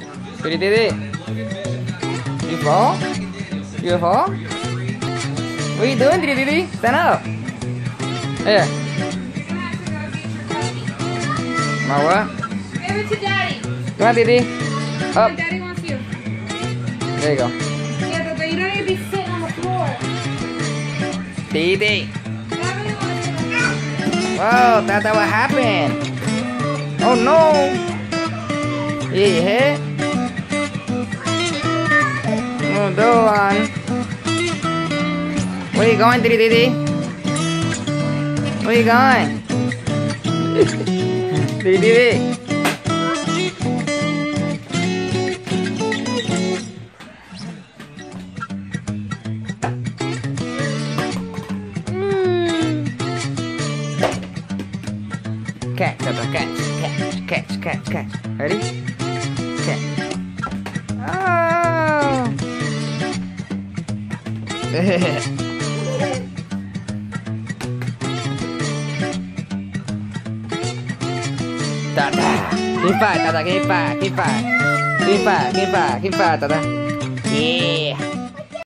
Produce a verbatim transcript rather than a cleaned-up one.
Didi, Didi. You fall? You fall? What are you doing, Didi, Didi? Stand up. Here. My what? Give it to Daddy. Come on, Didi. Up. Daddy wants you. There you go. Yeah, but, but you don't need to be sitting on the floor. Didi. Daddy wants you. Whoa, Tata, what happened? Oh no. Yeah, you hit? Oh, Doan. Where you going, Didi, Didi? Where you going? Didi, Didi. Catch, Tata, catch, catch, catch, catch, catch. Ready? Catch. Oh. Tata. Give five, Tata, give five, give five. Give five, give five, give five, Tata. Yeah.